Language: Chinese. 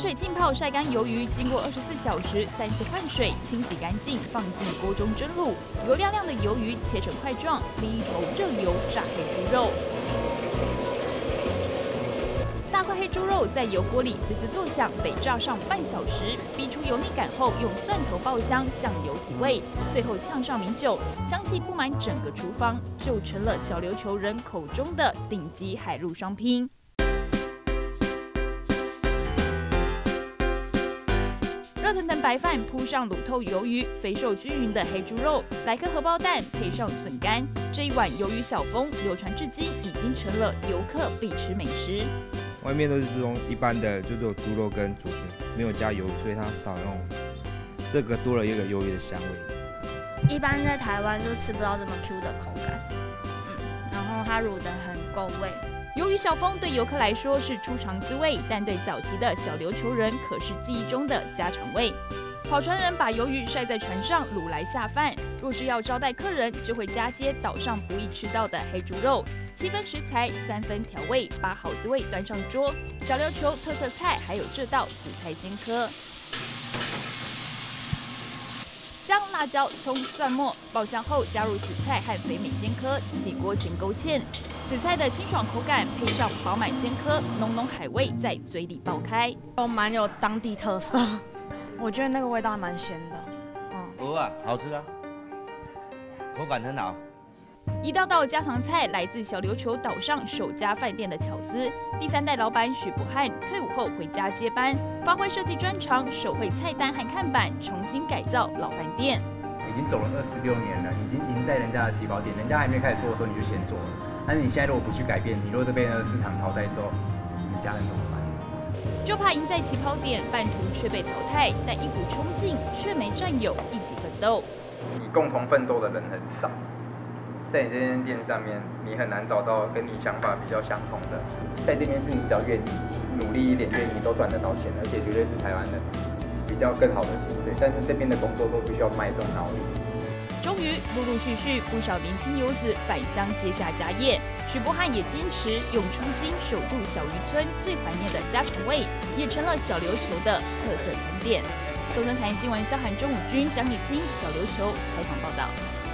水浸泡晒干鱿鱼，经过24小时3次换水，清洗干净，放进锅中蒸卤。油亮亮的鱿鱼切成块状，淋一头热油炸黑猪肉。大块黑猪肉在油锅里滋滋作响，得炸上半小时，逼出油腻感后，用蒜头爆香，酱油提味，最后呛上米酒，香气布满整个厨房，就成了小琉球人口中的顶级海陆双拼。热腾腾白饭铺上卤透鱿鱼，肥瘦均匀的黑猪肉，来颗荷包蛋，配上笋干，这一碗鱿鱼小丰流传至今，已经成了游客必吃美食。 外面都是这种一般的，就只有猪肉跟竹笋，没有加鱿鱼，所以它少那种，这个多了一个鱿鱼的香味。 一般在台湾就吃不到这么 Q 的口感，然后它卤得很够味。 鱿鱼小丰对游客来说是初尝滋味，但对早期的小琉球人可是记忆中的家常味。跑船人把鱿鱼晒在船上卤来下饭，若是要招待客人，就会加些岛上不易吃到的黑猪肉，7分食材，3分调味，把好滋味端上桌。小琉球特色菜还有这道紫菜鲜科。姜、辣椒、葱、蒜末爆香后，加入紫菜和肥美鲜科，起锅前勾芡。紫菜的清爽口感配上饱满鲜科，浓浓海味在嘴里爆开， 蛮有当地特色。我觉得那个味道还蛮鲜的， 好吃啊，口感很好。 一道道家常菜来自小琉球岛上首家饭店的巧思。第3代老板许伯汉退伍后回家接班，发挥设计专长，手绘菜单和看板，重新改造老饭店。 已经走了26年了，已经赢在人家的起跑点，人家还没开始做的时候你就先做了。但是你现在如果不去改变，你如果被那个市场淘汰之后，你家人怎么办？ 就怕赢在起跑点，半途却被淘汰，但一股冲劲却没战友一起奋斗。 你共同奋斗的人很少，在你这间店上面，你很难找到跟你想法比较相同的。在这边是你只要愿意努力一点，愿意都赚得到钱，而且绝对是台湾的比较更好的薪水。但是这边的工作都必须要卖这种脑力。 终于，陆陆续续不少年轻游子返乡接下家业。许伯汉也坚持用初心守住小渔村最怀念的家常味，也成了小琉球的特色餐点。东森财新闻萧涵、钟武君、江立清，小琉球采访报道。